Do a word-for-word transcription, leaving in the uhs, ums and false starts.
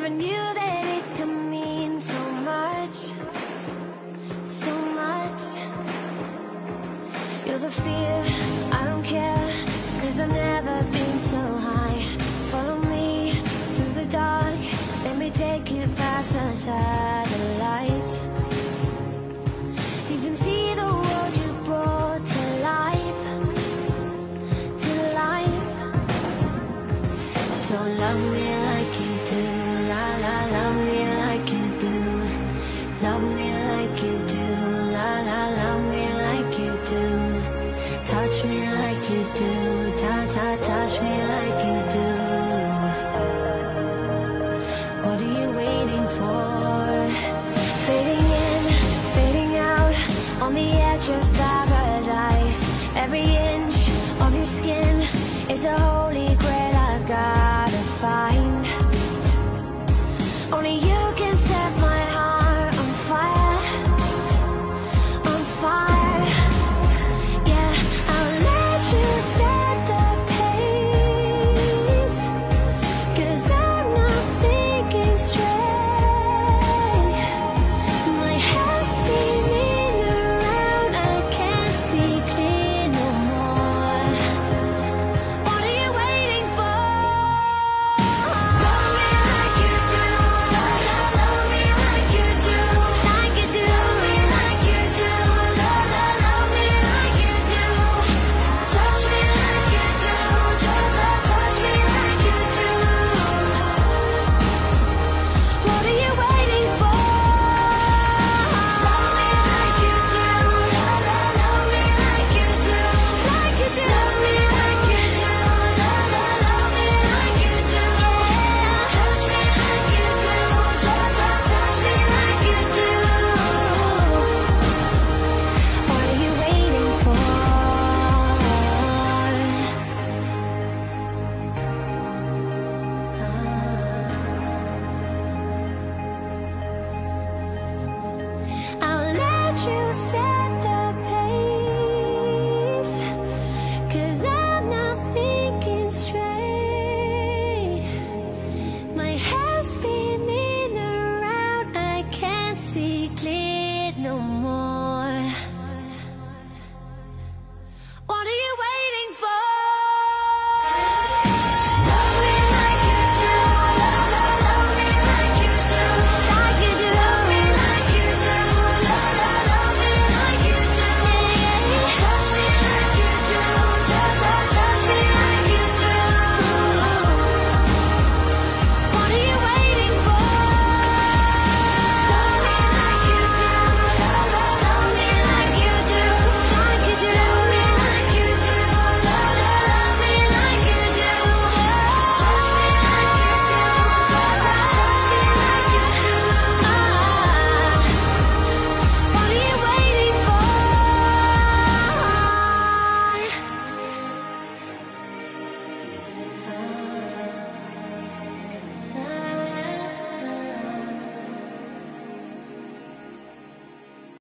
Never knew that it could mean so much, so much. You're the fear, I don't care, 'cause I've never been so high. Follow me through the dark, let me take you past the satellites. You can see the world you brought to life, to life. So love me like you do, la la, love me like you do. Love me like you do, la la, love me like you do. Touch me like you do, ta ta, touch me like you do. What are you waiting for? Fading in, fading out, on the edge of paradise. Every inch of your skin is a holy grail I've gotta find. Only you can set my heart on fire, on fire. Yeah, I'll let you set the pace, 'cause I'm not thinking straight. My head's spinning around, I can't see clear no more. What are you waiting for? Love me like you do, love, love, love me like you do, like you do. Love me like you do, love, love, love me like you do. Touch me like you do, touch, touch, touch me like you do. What are you waiting for? Love me like you do, love, love, love me like you do, like you do. Love me like you do, love, love, love me like you do. Touch me like you do, touch, touch, touch me like you do. What are you waiting for? I'll let you say